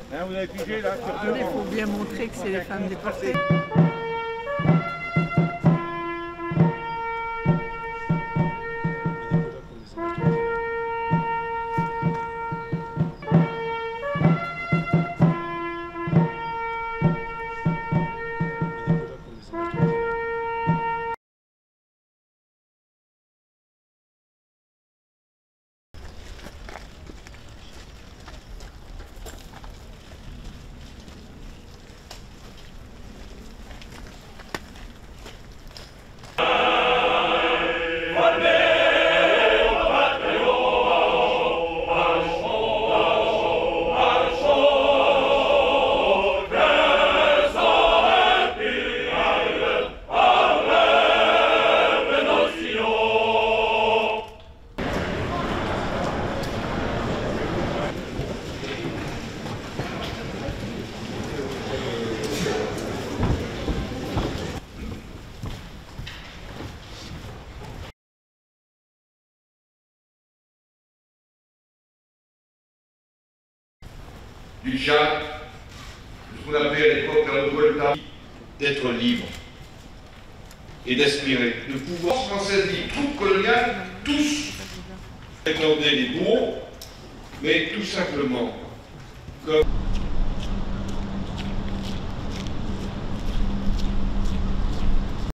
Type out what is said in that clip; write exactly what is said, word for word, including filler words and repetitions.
Hein, vous avez pigé là sur deux. Il faut bien montrer que c'est les femmes déportées. Du Tchad, de ce qu'on appelait à l'époque la Revolta, d'être libre et d'aspirer, de pouvoir française libre, troupe coloniale, tous accorder les bourreaux, mais tout simplement comme